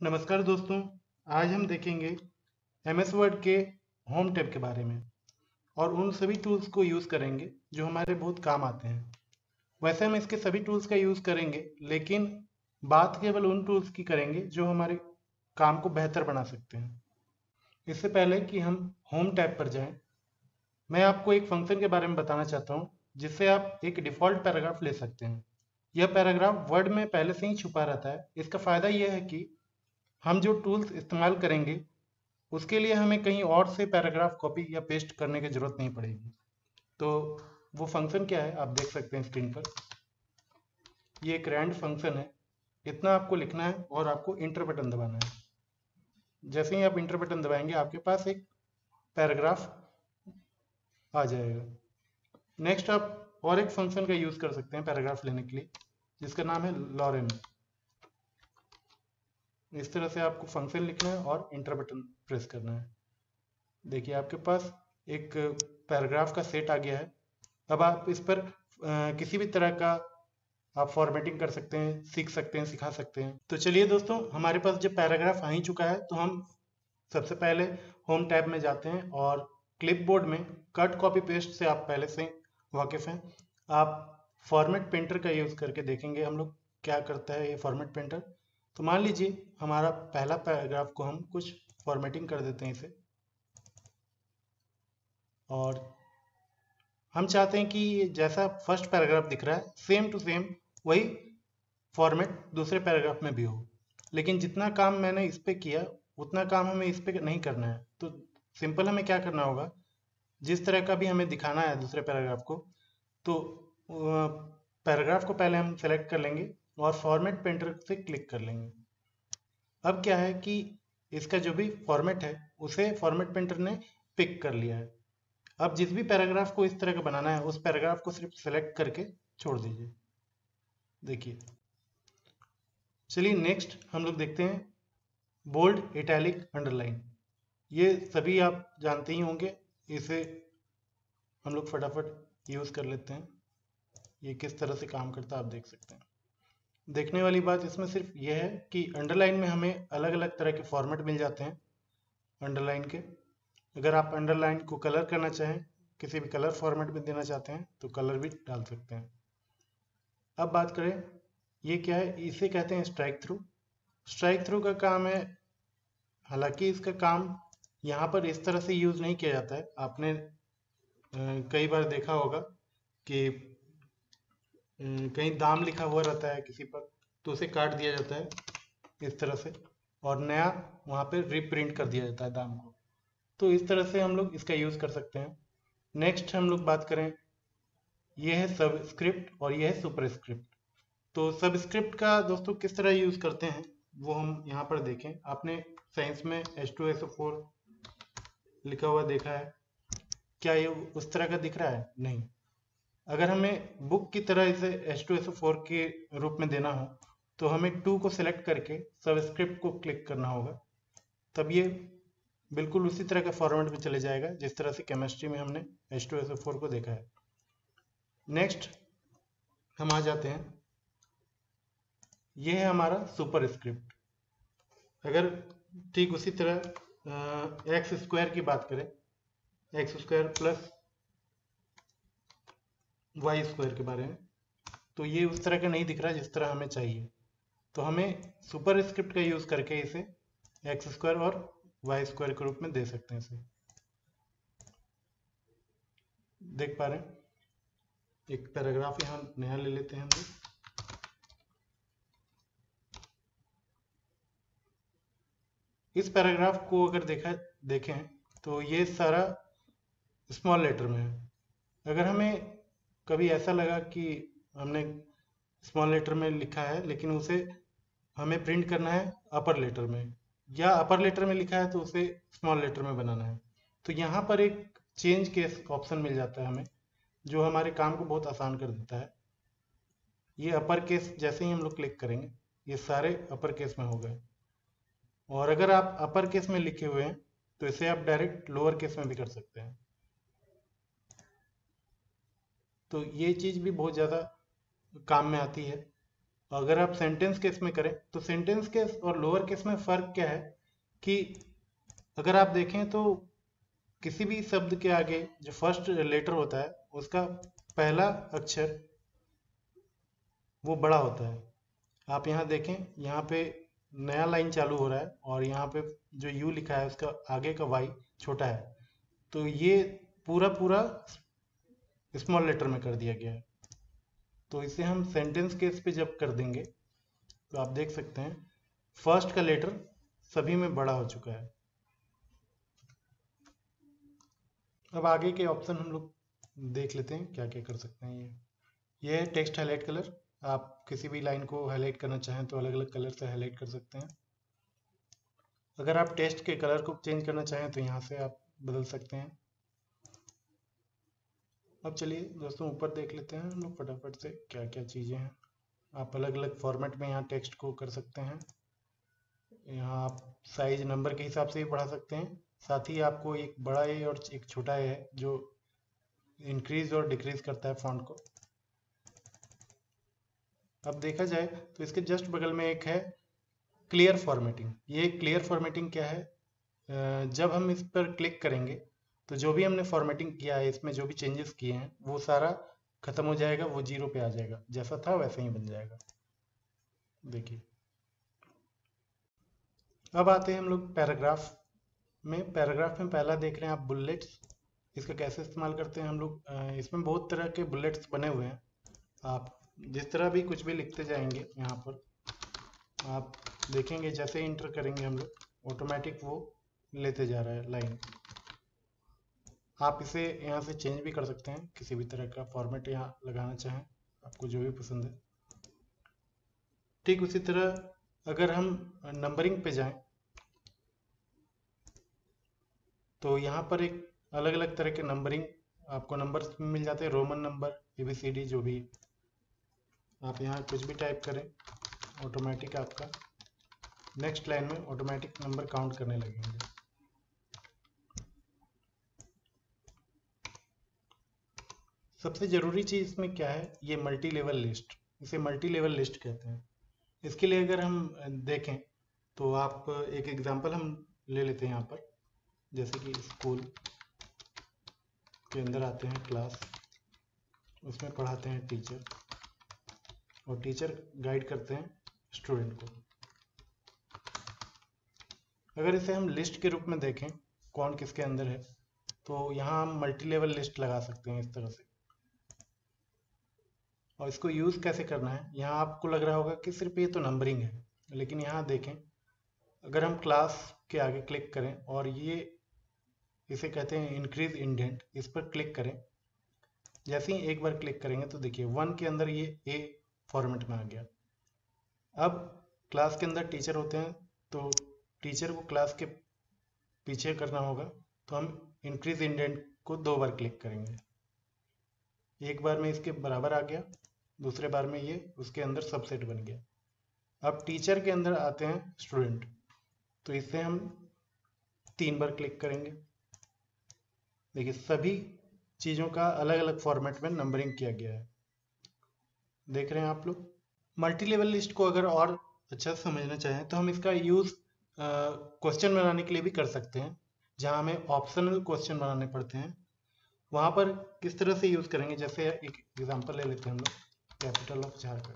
नमस्कार दोस्तों। आज हम देखेंगे एमएस वर्ड के होम टैब के बारे में और उन सभी टूल्स को यूज़ करेंगे जो हमारे बहुत काम आते हैं। वैसे हम इसके सभी टूल्स का यूज़ करेंगे, लेकिन बात केवल उन टूल्स की करेंगे जो हमारे काम को बेहतर बना सकते हैं। इससे पहले कि हम होम टैब पर जाएं, मैं आपको एक फंक्शन के बारे में बताना चाहता हूं जिससे आप एक डिफ़ॉल्ट पैराग्राफ ले सकते हैं। यह पैराग्राफ वर्ड में पहले से ही छुपा रहता है। इसका फ़ायदा यह है कि हम जो टूल्स इस्तेमाल करेंगे उसके लिए हमें कहीं और से पैराग्राफ कॉपी या पेस्ट करने की ज़रूरत नहीं पड़ेगी। तो वो फंक्शन क्या है आप देख सकते हैं स्क्रीन पर। ये एक रैंड फंक्शन है। इतना आपको लिखना है और आपको इंटर बटन दबाना है। जैसे ही आप इंटर बटन दबाएंगे आपके पास एक पैराग्राफ आ जाएगा। नेक्स्ट आप और एक फंक्शन का यूज़ कर सकते हैं पैराग्राफ लेने के लिए, जिसका नाम है लॉरेम। इस तरह से आपको फंक्शन लिखना है और इंटर बटन प्रेस करना है। देखिए आपके पास एक पैराग्राफ का सेट आ गया है। अब आप इस पर किसी भी तरह का आप फॉर्मेटिंग कर सकते हैं, सीख सकते हैं, सिखा सकते हैं। तो चलिए दोस्तों, हमारे पास जब पैराग्राफ आ ही चुका है तो हम सबसे पहले होम टैब में जाते हैं और क्लिपबोर्ड में कट कॉपी पेस्ट से आप पहले से वाकिफ़ हैं। आप फॉर्मेट पेंटर का यूज़ करके देखेंगे हम लोग क्या करता है ये फॉर्मेट पेंटर। तो मान लीजिए हमारा पहला पैराग्राफ को हम कुछ फॉर्मेटिंग कर देते हैं इसे, और हम चाहते हैं कि जैसा फर्स्ट पैराग्राफ दिख रहा है सेम टू सेम वही फॉर्मेट दूसरे पैराग्राफ में भी हो। लेकिन जितना काम मैंने इस पे किया उतना काम हमें इस पे नहीं करना है। तो सिंपल हमें क्या करना होगा, जिस तरह का भी हमें दिखाना है दूसरे पैराग्राफ को, तो पैराग्राफ को पहले हम सेलेक्ट कर लेंगे और फॉर्मेट पेंटर से क्लिक कर लेंगे। अब क्या है कि इसका जो भी फॉर्मेट है उसे फॉर्मेट पेंटर ने पिक कर लिया है। अब जिस भी पैराग्राफ को इस तरह का बनाना है उस पैराग्राफ को सिर्फ सेलेक्ट करके छोड़ दीजिए। देखिए, चलिए नेक्स्ट हम लोग देखते हैं बोल्ड, इटैलिक, अंडरलाइन। ये सभी आप जानते ही होंगे। इसे हम लोग फटाफट यूज़ कर लेते हैं। ये किस तरह से काम करता है आप देख सकते हैं। देखने वाली बात इसमें सिर्फ यह है कि अंडरलाइन में हमें अलग अलग तरह के फॉर्मेट मिल जाते हैं अंडरलाइन के। अगर आप अंडरलाइन को कलर करना चाहें, किसी भी कलर फॉर्मेट में देना चाहते हैं तो कलर भी डाल सकते हैं। अब बात करें, ये क्या है, इसे कहते हैं स्ट्राइक थ्रू। स्ट्राइक थ्रू का काम है, हालांकि इसका काम यहाँ पर इस तरह से यूज़ नहीं किया जाता है। आपने कई बार देखा होगा कि कहीं दाम लिखा हुआ रहता है किसी पर, तो उसे काट दिया जाता है इस तरह से और नया वहाँ पे रिप्रिंट कर दिया जाता है दाम को। तो इस तरह से हम लोग इसका यूज़ कर सकते हैं। नेक्स्ट हम लोग बात करें, ये है सबस्क्रिप्ट और ये है सुपरस्क्रिप्ट। तो सबस्क्रिप्ट का दोस्तों किस तरह यूज़ करते हैं वो हम यहाँ पर देखें। आपने साइंस में H2SO4 लिखा हुआ देखा है, क्या ये उस तरह का दिख रहा है? नहीं। अगर हमें बुक की तरह इसे H2SO4 के रूप में देना हो तो हमें 2 को सिलेक्ट करके सबस्क्रिप्ट को क्लिक करना होगा, तब ये बिल्कुल उसी तरह का फॉर्मेट में चले जाएगा जिस तरह से केमिस्ट्री में हमने H2SO4 को देखा है। नेक्स्ट हम आ जाते हैं, ये है हमारा सुपर स्क्रिप्ट। अगर ठीक उसी तरह एक्स स्क्वायर की बात करें, X square plus Y square के बारे में, तो ये उस तरह का नहीं दिख रहा जिस तरह हमें चाहिए। तो हमें सुपर स्क्रिप्ट का यूज़ करके इसे एक्स स्क्वायर और वाई स्क्वायर के रूप में दे सकते हैं। इसे देख पा रहे हैं। एक पैराग्राफ यहाँ नया ले लेते हैं हम लोग। इस पैराग्राफ को अगर देखें तो ये सारा स्मॉल लेटर में है। अगर हमें कभी ऐसा लगा कि हमने स्मॉल लेटर में लिखा है लेकिन उसे हमें प्रिंट करना है अपर लेटर में, या अपर लेटर में लिखा है तो उसे स्मॉल लेटर में बनाना है, तो यहाँ पर एक चेंज केस ऑप्शन मिल जाता है हमें, जो हमारे काम को बहुत आसान कर देता है। ये अपर केस जैसे ही हम लोग क्लिक करेंगे ये सारे अपर केस में हो गए। और अगर आप अपर केस में लिखे हुए हैं तो इसे आप डायरेक्ट लोअर केस में भी कर सकते हैं। तो ये चीज़ भी बहुत ज़्यादा काम में आती है। अगर आप सेंटेंस केस में करें तो सेंटेंस केस और लोअर केस में फ़र्क क्या है कि अगर आप देखें तो किसी भी शब्द के आगे जो फर्स्ट लेटर होता है उसका पहला अक्षर वो बड़ा होता है। आप यहाँ देखें, यहाँ पे नया लाइन चालू हो रहा है और यहाँ पे जो यू लिखा है उसका आगे का वाई छोटा है, तो ये पूरा पूरा स्मॉल लेटर में कर दिया गया है। तो इसे हम सेंटेंस केस पे जब कर देंगे तो आप देख सकते हैं फर्स्ट का लेटर सभी में बड़ा हो चुका है। अब आगे के ऑप्शन हम लोग देख लेते हैं क्या क्या कर सकते हैं। ये है टेक्स्ट हाईलाइट कलर। आप किसी भी लाइन को हाईलाइट करना चाहें तो अलग अलग कलर से हाईलाइट कर सकते हैं। अगर आप टेक्स्ट के कलर को चेंज करना चाहें तो यहाँ से आप बदल सकते हैं। अब चलिए दोस्तों ऊपर देख लेते हैं हम लोग फटाफट से क्या क्या चीज़ें हैं। आप अलग अलग फॉर्मेट में यहाँ टेक्स्ट को कर सकते हैं। यहाँ आप साइज नंबर के हिसाब से भी बढ़ा सकते हैं, साथ ही आपको एक बड़ा ए और एक छोटा ए है जो इंक्रीज और डिक्रीज करता है फॉन्ट को। अब देखा जाए तो इसके जस्ट बगल में एक है क्लियर फॉर्मेटिंग। ये क्लियर फॉर्मेटिंग क्या है, जब हम इस पर क्लिक करेंगे तो जो भी हमने फॉर्मेटिंग किया है, इसमें जो भी चेंजेस किए हैं वो सारा खत्म हो जाएगा, वो जीरो पे आ जाएगा, जैसा था वैसा ही बन जाएगा। देखिए अब आते हैं हम लोग पैराग्राफ में। पैराग्राफ में पहला देख रहे हैं आप बुलेट्स। इसका कैसे इस्तेमाल करते हैं हम लोग, इसमें बहुत तरह के बुलेट्स बने हुए हैं। आप जिस तरह भी कुछ भी लिखते जाएंगे यहाँ पर आप देखेंगे जैसे इंटर करेंगे हम लोग ऑटोमेटिक वो लेते जा रहा है लाइन। आप इसे यहाँ से चेंज भी कर सकते हैं, किसी भी तरह का फॉर्मेट यहाँ लगाना चाहें आपको जो भी पसंद है। ठीक उसी तरह अगर हम नंबरिंग पे जाएं तो यहाँ पर एक अलग अलग तरह के नंबरिंग आपको नंबर मिल जाते हैं, रोमन नंबर, ABCD, जो भी आप यहाँ कुछ भी टाइप करें ऑटोमेटिक आपका नेक्स्ट लाइन में ऑटोमेटिक नंबर काउंट करने लगेंगे। सबसे ज़रूरी चीज़ इसमें क्या है, ये मल्टी लेवल लिस्ट, इसे मल्टी लेवल लिस्ट कहते हैं। इसके लिए अगर हम देखें तो आप एक एग्जांपल हम ले लेते हैं यहाँ पर, जैसे कि स्कूल के अंदर आते हैं क्लास, उसमें पढ़ाते हैं टीचर और टीचर गाइड करते हैं स्टूडेंट को। अगर इसे हम लिस्ट के रूप में देखें कौन किसके अंदर है तो यहाँ हम मल्टी लेवल लिस्ट लगा सकते हैं इस तरह से। और इसको यूज़ कैसे करना है, यहाँ आपको लग रहा होगा कि सिर्फ ये तो नंबरिंग है, लेकिन यहाँ देखें अगर हम क्लास के आगे क्लिक करें और ये इसे कहते हैं इंक्रीज इंडेंट, इस पर क्लिक करें। जैसे ही एक बार क्लिक करेंगे तो देखिए 1 के अंदर ये ए फॉर्मेट में आ गया। अब क्लास के अंदर टीचर होते हैं तो टीचर को क्लास के पीछे करना होगा, तो हम इंक्रीज इंडेंट को 2 बार क्लिक करेंगे। एक बार में इसके बराबर आ गया, दूसरे बार में ये उसके अंदर सबसेट बन गया। अब टीचर के अंदर आते हैं स्टूडेंट, तो इसे हम 3 बार क्लिक करेंगे। देखिए सभी चीज़ों का अलग अलग फॉर्मेट में नंबरिंग किया गया है, देख रहे हैं आप लोग। मल्टी लेवल लिस्ट को अगर और अच्छा समझना चाहें तो हम इसका यूज़ क्वेश्चन बनाने के लिए भी कर सकते हैं, जहां हमें ऑप्शनल क्वेश्चन बनाने पड़ते हैं। वहां पर किस तरह से यूज़ करेंगे, जैसे एक एग्जांपल ले लेते हैं हम लोग, कैपिटल ऑफ झारखंड।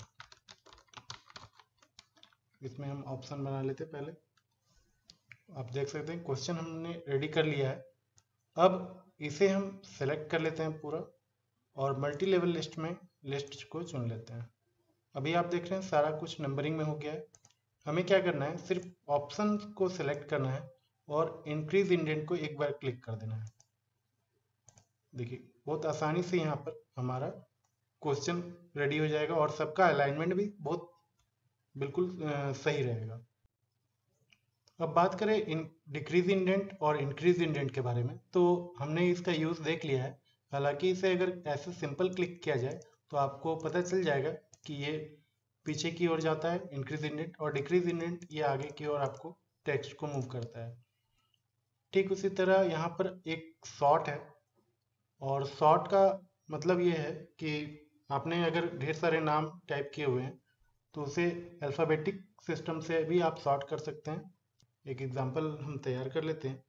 इसमें हम ऑप्शन बना लेते हैं पहले। आप देख सकते हैं क्वेश्चन हमने रेडी कर लिया है। अब इसे हम सेलेक्ट कर लेते हैं पूरा और मल्टी लेवल लिस्ट में लिस्ट को चुन लेते हैं। अभी आप देख रहे हैं सारा कुछ नंबरिंग में हो गया है। हमें क्या करना है, सिर्फ ऑप्शन को सिलेक्ट करना है और इंक्रीज इंडेंट को एक बार क्लिक कर देना है। देखिए बहुत आसानी से यहाँ पर हमारा क्वेश्चन रेडी हो जाएगा और सबका अलाइनमेंट भी बहुत बिल्कुल सही रहेगा। अब बात करें डिक्रीज इंडेंट और इंक्रीज इंडेंट के बारे में, तो हमने इसका यूज़ देख लिया है। हालांकि इसे अगर ऐसे सिंपल क्लिक किया जाए तो आपको पता चल जाएगा कि ये पीछे की ओर जाता है इंक्रीज इंडेंट, और डिक्रीज इंडेंट ये आगे की ओर आपको टेक्स्ट को मूव करता है। ठीक उसी तरह यहाँ पर एक शॉर्ट है, और शॉर्ट का मतलब ये है कि आपने अगर ढेर सारे नाम टाइप किए हुए हैं तो उसे अल्फ़ाबेटिक सिस्टम से भी आप सॉर्ट कर सकते हैं। एक एग्जांपल हम तैयार कर लेते हैं।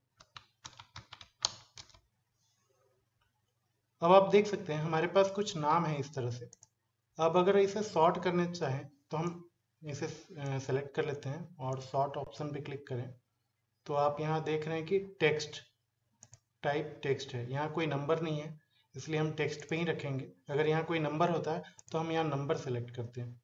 अब आप देख सकते हैं हमारे पास कुछ नाम है इस तरह से। अब अगर इसे सॉर्ट करने चाहें तो हम इसे सेलेक्ट कर लेते हैं और सॉर्ट ऑप्शन पे क्लिक करें। तो आप यहाँ देख रहे हैं कि टेक्स्ट टाइप टेक्स्ट है, यहाँ कोई नंबर नहीं है, इसलिए हम टेक्स्ट पे ही रखेंगे। अगर यहाँ कोई नंबर होता है तो हम यहाँ नंबर सेलेक्ट करते हैं।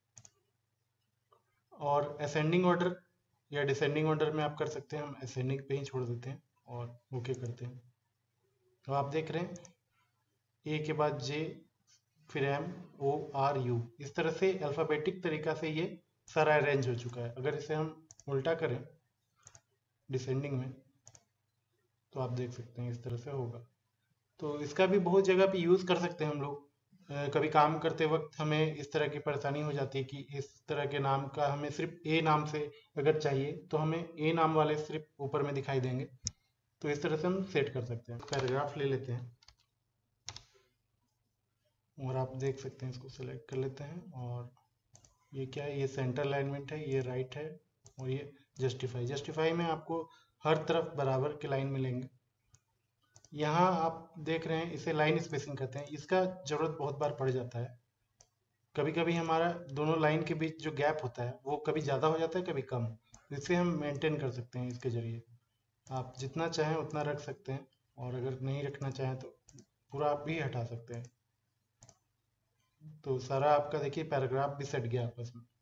और असेंडिंग ऑर्डर या डिसेंडिंग ऑर्डर में आप कर सकते हैं, हम असेंडिंग पे ही छोड़ देते हैं और ओके करते हैं। तो आप देख रहे हैं ए के बाद जे, फिर एम, ओ, आर, यू, इस तरह से अल्फ़ाबेटिक तरीका से ये सारा अरेंज हो चुका है। अगर इसे हम उल्टा करें डिसेंडिंग में तो आप देख सकते हैं इस तरह से होगा। तो इसका भी बहुत जगह पे यूज़ कर सकते हैं हम लोग। कभी काम करते वक्त हमें इस तरह की परेशानी हो जाती है कि इस तरह के नाम का हमें सिर्फ ए नाम से अगर चाहिए तो हमें ए नाम वाले सिर्फ ऊपर में दिखाई देंगे। तो इस तरह से हम सेट कर सकते हैं। पैराग्राफ ले लेते हैं और आप देख सकते हैं इसको सेलेक्ट कर लेते हैं। और ये क्या है, ये सेंटर अलाइनमेंट है, ये राइट है, और ये जस्टिफाई में आपको हर तरफ बराबर के लाइन मिलेंगे। यहाँ आप देख रहे हैं इसे लाइन स्पेसिंग कहते हैं। इसका ज़रूरत बहुत बार पड़ जाता है। कभी कभी हमारा दोनों लाइन के बीच जो गैप होता है वो कभी ज़्यादा हो जाता है, कभी कम। इससे हम मेंटेन कर सकते हैं इसके ज़रिए। आप जितना चाहें उतना रख सकते हैं, और अगर नहीं रखना चाहें तो पूरा आप भी हटा सकते हैं। तो सारा आपका देखिए पैराग्राफ भी सेट गया आपस में।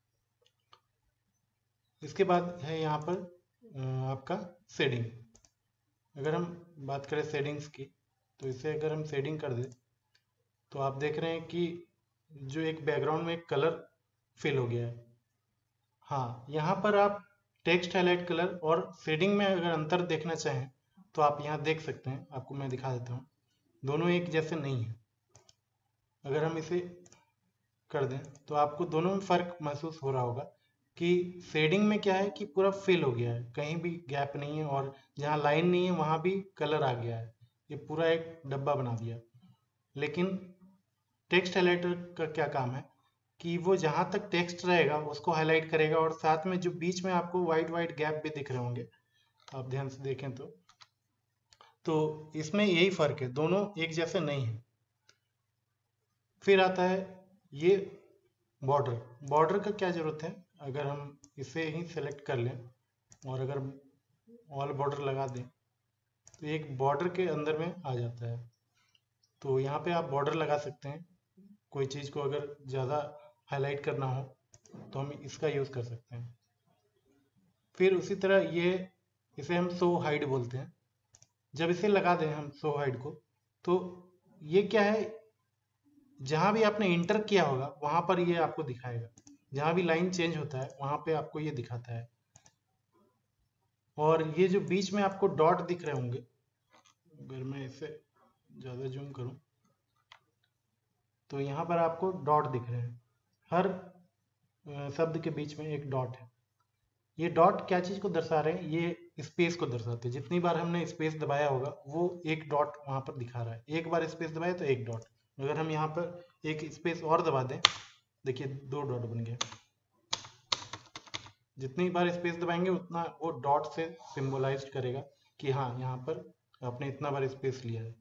इसके बाद है यहाँ पर आपका शेडिंग। अगर हम बात करें शेडिंग्स की, तो इसे अगर हम शेडिंग कर दें तो आप देख रहे हैं कि जो एक बैकग्राउंड में एक कलर फिल हो गया है। हाँ, यहाँ पर आप टेक्स्ट हाईलाइट कलर और शेडिंग में अगर अंतर देखना चाहें तो आप यहाँ देख सकते हैं। आपको मैं दिखा देता हूँ, दोनों एक जैसे नहीं है। अगर हम इसे कर दें तो आपको दोनों में फ़र्क महसूस हो रहा होगा कि शेडिंग में क्या है कि पूरा फिल हो गया है, कहीं भी गैप नहीं है, और जहाँ लाइन नहीं है वहाँ भी कलर आ गया है, ये पूरा एक डब्बा बना दिया। लेकिन टेक्स्ट हाइलाइटर का क्या काम है कि वो जहाँ तक टेक्स्ट रहेगा उसको हाईलाइट करेगा, और साथ में जो बीच में आपको वाइट वाइट गैप भी दिख रहे होंगे, आप ध्यान से देखें तो इसमें यही फ़र्क है, दोनों एक जैसे नहीं है। फिर आता है ये बॉर्डर का क्या ज़रूरत है। अगर हम इसे ही सेलेक्ट कर लें और अगर ऑल बॉर्डर लगा दें तो एक बॉर्डर के अंदर में आ जाता है। तो यहाँ पे आप बॉर्डर लगा सकते हैं। कोई चीज़ को अगर ज़्यादा हाईलाइट करना हो तो हम इसका यूज़ कर सकते हैं। फिर उसी तरह इसे हम शो हाइड बोलते हैं। जब इसे लगा दें हम शो हाइड को, तो ये क्या है, जहाँ भी आपने इंटर किया होगा वहाँ पर ये आपको दिखाएगा। जहाँ भी लाइन चेंज होता है वहाँ पे आपको ये दिखाता है। और ये जो बीच में आपको डॉट दिख रहे होंगे, अगर मैं इसे ज़्यादा जूम करूँ तो यहाँ पर आपको डॉट दिख रहे हैं। हर शब्द के बीच में एक डॉट है। ये डॉट क्या चीज़ को दर्शा रहे हैं, ये स्पेस को दर्शाते हैं। जितनी बार हमने स्पेस दबाया होगा वो एक डॉट वहाँ पर दिखा रहा है। एक बार स्पेस दबाए तो एक डॉट। अगर हम यहाँ पर एक स्पेस और दबा दें, देखिए 2 डॉट बन गए। जितनी बार स्पेस दबाएंगे उतना वो डॉट से सिंबलाइज करेगा कि हाँ, यहाँ पर आपने इतना बार स्पेस लिया है।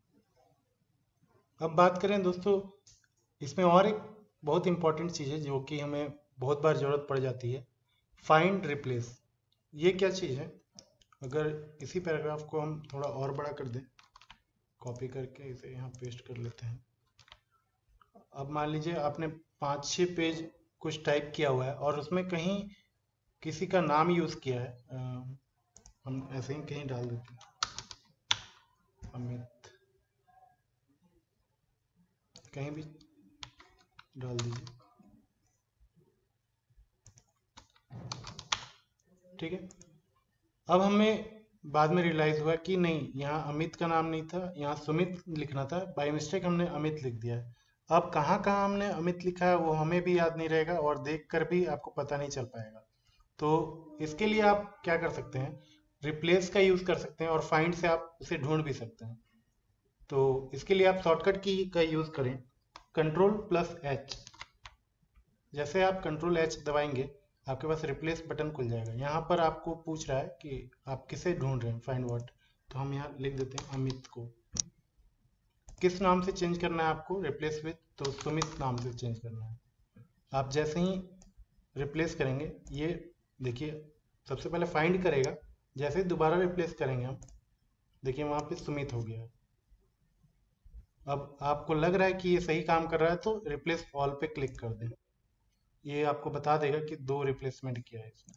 अब बात करें दोस्तों, इसमें और एक बहुत इंपॉर्टेंट चीज़ है जो कि हमें बहुत बार ज़रूरत पड़ जाती है, फाइंड रिप्लेस। ये क्या चीज़ है, अगर इसी पैराग्राफ को हम थोड़ा और बड़ा कर दें, कॉपी करके इसे यहाँ पेस्ट कर लेते हैं। अब मान लीजिए आपने 5-6 पेज कुछ टाइप किया हुआ है और उसमें कहीं किसी का नाम यूज़ किया है। हम ऐसे ही कहीं डाल देते हैं, अमित, कहीं भी डाल दीजिए, ठीक है। अब हमें बाद में रियलाइज़ हुआ कि नहीं, यहाँ अमित का नाम नहीं था, यहाँ सुमित लिखना था, बाय मिस्टेक हमने अमित लिख दिया है। अब कहाँ कहाँ हमने अमित लिखा है वो हमें भी याद नहीं रहेगा और देख कर भी आपको पता नहीं चल पाएगा। तो इसके लिए आप क्या कर सकते हैं, रिप्लेस का यूज़ कर सकते हैं और फाइंड से आप उसे ढूंढ भी सकते हैं। तो इसके लिए आप शॉर्टकट की का यूज़ करें, Ctrl+H। जैसे आप कंट्रोल एच दबाएंगे आपके पास रिप्लेस बटन खुल जाएगा। यहाँ पर आपको पूछ रहा है कि आप किसे ढूंढ रहे हैं, फाइंड व्हाट, तो हम यहाँ लिख देते हैं अमित को। किस नाम से चेंज करना है आपको रिप्लेस विथ, तो सुमित नाम से चेंज करना है। आप जैसे ही रिप्लेस करेंगे, ये देखिए सबसे पहले फाइंड करेगा, जैसे ही दोबारा रिप्लेस करेंगे हम, देखिए वहाँ पे सुमित हो गया। अब आपको लग रहा है कि ये सही काम कर रहा है तो रिप्लेस ऑल पे क्लिक कर दें, ये आपको बता देगा कि 2 रिप्लेसमेंट किया है इसने।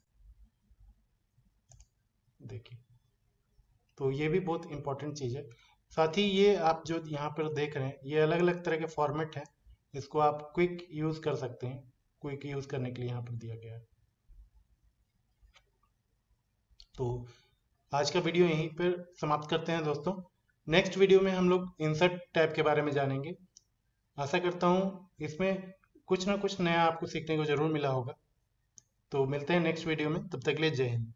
देखिए, तो ये भी बहुत इंपॉर्टेंट चीज़ है। साथ ही ये आप जो यहाँ पर देख रहे हैं, ये अलग अलग तरह के फॉर्मेट हैं, इसको आप क्विक यूज़ कर सकते हैं। क्विक यूज़ करने के लिए यहाँ पर दिया गया है। तो आज का वीडियो यहीं पर समाप्त करते हैं दोस्तों। नेक्स्ट वीडियो में हम लोग इंसर्ट टैब के बारे में जानेंगे। आशा करता हूँ इसमें कुछ ना कुछ नया आपको सीखने को जरूर मिला होगा। तो मिलते हैं नेक्स्ट वीडियो में, तब तक के लिए जय हिंद।